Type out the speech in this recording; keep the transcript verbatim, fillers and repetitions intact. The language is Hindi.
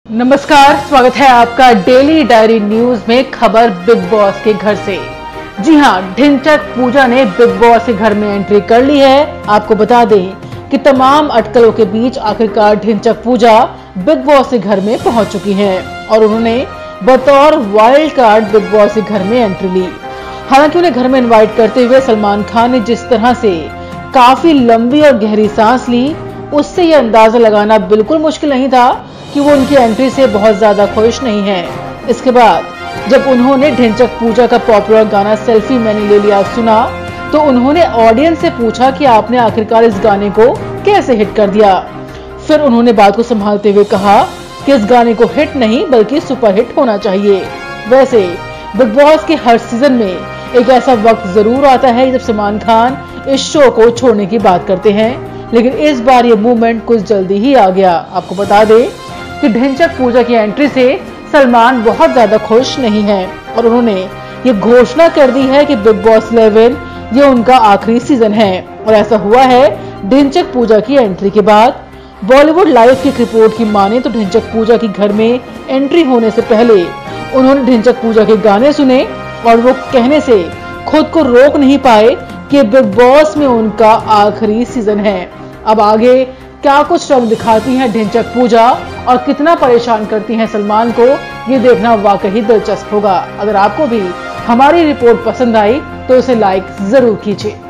नमस्कार, स्वागत है आपका डेली डायरी न्यूज में। खबर बिग बॉस के घर से। जी हां, ढिंचक पूजा ने बिग बॉस के घर में एंट्री कर ली है। आपको बता दें कि तमाम अटकलों के बीच आखिरकार ढिंचक पूजा बिग बॉस के घर में पहुंच चुकी हैं और उन्होंने बतौर वाइल्ड कार्ड बिग बॉस के घर में एंट्री ली। हालांकि उन्हें घर में इन्वाइट करते हुए सलमान खान ने जिस तरह से काफी लंबी और गहरी सांस ली, उससे यह अंदाजा लगाना बिल्कुल मुश्किल नहीं था कि वो उनकी एंट्री से बहुत ज्यादा खुश नहीं है। इसके बाद जब उन्होंने ढिंचक पूजा का पॉपुलर गाना सेल्फी मैंने ले लिया सुना, तो उन्होंने ऑडियंस से पूछा कि आपने आखिरकार इस गाने को कैसे हिट कर दिया। फिर उन्होंने बात को संभालते हुए कहा कि इस गाने को हिट नहीं बल्कि सुपरहिट होना चाहिए। वैसे बिग बॉस के हर सीजन में एक ऐसा वक्त जरूर आता है जब सलमान खान इस शो को छोड़ने की बात करते हैं, लेकिन इस बार ये मूवमेंट कुछ जल्दी ही आ गया। आपको बता दें कि ढिंचक पूजा की एंट्री से सलमान बहुत ज्यादा खुश नहीं है और उन्होंने ये घोषणा कर दी है कि बिग बॉस इलेवन ये उनका आखिरी सीजन है। और ऐसा हुआ है ढिंचक पूजा की एंट्री के बाद। बॉलीवुड लाइव की रिपोर्ट की माने तो ढिंचक पूजा की घर में एंट्री होने से पहले उन्होंने ढिंचक पूजा के गाने सुने और वो कहने से खुद को रोक नहीं पाए कि बिग बॉस में उनका आखिरी सीजन है। अब आगे क्या कुछ रंग दिखाती हैं ढिंचक पूजा और कितना परेशान करती हैं सलमान को, ये देखना वाकई दिलचस्प होगा। अगर आपको भी हमारी रिपोर्ट पसंद आई तो इसे लाइक जरूर कीजिए।